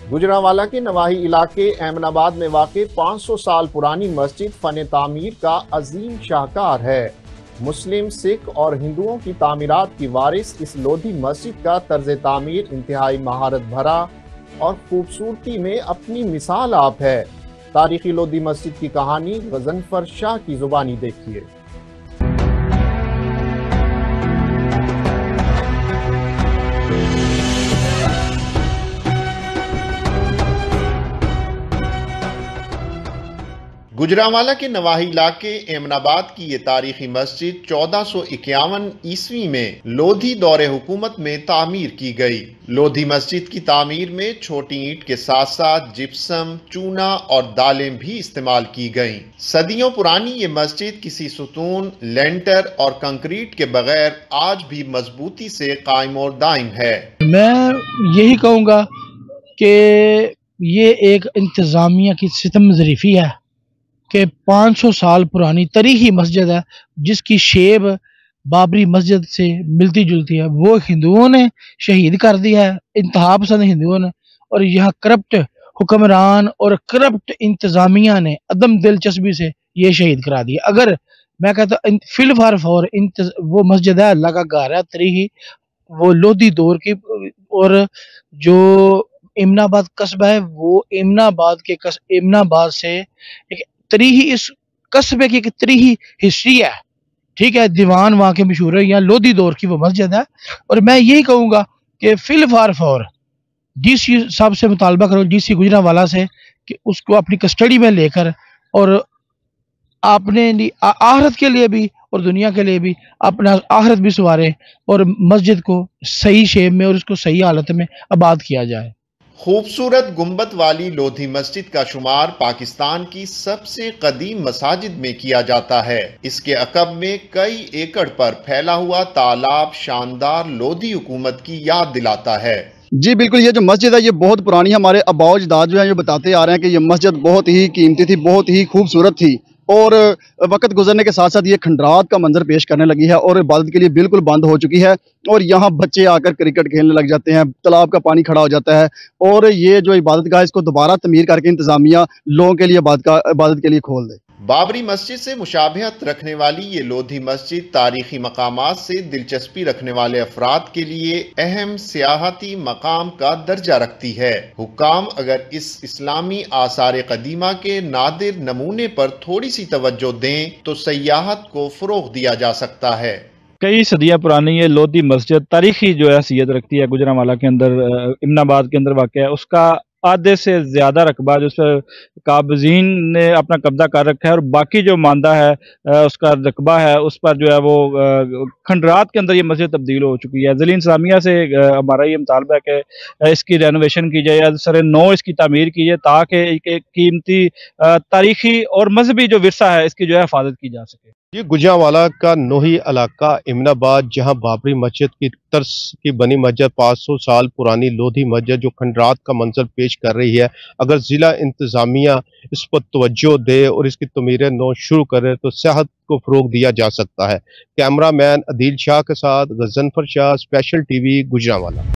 गुजरांवाला के नवाही इलाके एमनाबाद में वाक़ 500 साल पुरानी मस्जिद फन तामीर का अजीम शाहकार है। मुस्लिम, सिख और हिंदुओं की तामीरात की वारिस इस लोधी मस्जिद का तर्ज तामीर इंतहाई महारत भरा और खूबसूरती में अपनी मिसाल आप है। तारीखी लोधी मस्जिद की कहानी गजनफर शाह की जुबानी देखिए। गुजरांवाला के नवाही इलाके एमनाबाद की ये तारीखी मस्जिद 1451 ईस्वी में लोधी दौरे हुकूमत में तामीर की गई। लोधी मस्जिद की तामीर में छोटी ईंट के साथ साथ जिप्सम, चूना और दालें भी इस्तेमाल की गईं। सदियों पुरानी ये मस्जिद किसी सुतून, लेंटर और कंक्रीट के बगैर आज भी मजबूती से कायम और दायम है। मैं यही कहूँगा कि ये एक इंतज़ामिया की सितम ज़रीफ़ी है कि 500 साल पुरानी तरीखी मस्जिद है जिसकी शेप बाबरी मस्जिद से मिलती जुलती है। वो हिंदुओं ने शहीद कर दिया है, इंतहा पसंद हिंदुओं ने, और यहाँ करप्ट हुक्मरान और करप्ट इंतज़ामिया ने अदम दिलचस्पी से ये शहीद करा दिया। अगर मैं कहता फिल फार वो मस्जिद है, अल्लाह का घर है तरीखी, वो लोधी दौर की, और जो इमनाबाद कस्बा है वो इमनाबाद से एक तरीही, इस कस्बे की एक तरीही हिस्ट्री है। ठीक है, दीवान वहाँ के मशहूर है, यहाँ लोधी दौर की वो मस्जिद है। और मैं यही कहूँगा कि फिल फॉर डीसी साहब से मुतालबा करो, डीसी गुजरांवाला से, कि उसको अपनी कस्टडी में लेकर और आपने आखिरत के लिए भी और दुनिया के लिए भी अपना आखिरत भी संवारे और मस्जिद को सही शेप में और उसको सही हालत में आबाद किया जाए। खूबसूरत गुंबद वाली लोधी मस्जिद का शुमार पाकिस्तान की सबसे कदीम मसाजिद में किया जाता है। इसके अकब में कई एकड़ पर फैला हुआ तालाब शानदार लोधी हुकूमत की याद दिलाता है। जी बिल्कुल, ये जो मस्जिद है ये बहुत पुरानी है। हमारे आबाओ अजदाद जो है ये बताते आ रहे हैं कि ये मस्जिद बहुत ही कीमती थी, बहुत ही खूबसूरत थी, और वक्त गुजरने के साथ साथ ये खंडरात का मंजर पेश करने लगी है और इबादत के लिए बिल्कुल बंद हो चुकी है। और यहाँ बच्चे आकर क्रिकेट खेलने लग जाते हैं, तालाब का पानी खड़ा हो जाता है, और ये जो इबादत गाह इसको दोबारा तमीर करके इंतजामिया लोगों के लिए इबादत के लिए खोल दे। बाबरी मस्जिद से मुशाबहत रखने वाली ये लोधी मस्जिद तारीखी मकामात से दिलचस्पी रखने वाले अफराद के लिए अहम सियाहती मकाम का दर्जा रखती है। हुक्काम अगर इस इस्लामी आसार कदीमा के नादिर नमूने पर थोड़ी सी तवज्जो दें तो सयाहत को फरोग दिया जा सकता है। कई सदियां पुरानी ये लोधी मस्जिद तारीखी जो है हैसियत रखती है। गुजरांवाला के अंदर इमनाबाद के अंदर वाक़ है, उसका आधे से ज़्यादा रकबा जो काबजीन ने अपना कब्जा कर रखा है, और बाकी जो मांदा है उसका रकबा है उस पर जो है वो खंडरात के अंदर ये मस्जिद तब्दील हो चुकी है। ज़िला इंतज़ामिया से हमारा ये मुतालबा है कि इसकी रेनोवेशन की जाए या सर नौ इसकी तामीर की जाए ताकि एक कीमती तारीखी और मजहबी जो विरसा है इसकी जो है हिफाजत की जा सके। ये गुजरांवाला का नोही इलाका इमनाबाद, जहां बाबरी मस्जिद की तर्ज की बनी मस्जिद 500 साल पुरानी लोधी मस्जिद जो खंडरात का मंजर पेश कर रही है, अगर ज़िला इंतज़ामिया इस पर तवज्जो दे और इसकी तमीरें नौ शुरू करे तो सियाहत को फ़रोग दिया जा सकता है। कैमरा मैन अदील शाह के साथ गजनफर शाह, स्पेशल टीवी, गुजरांवाला।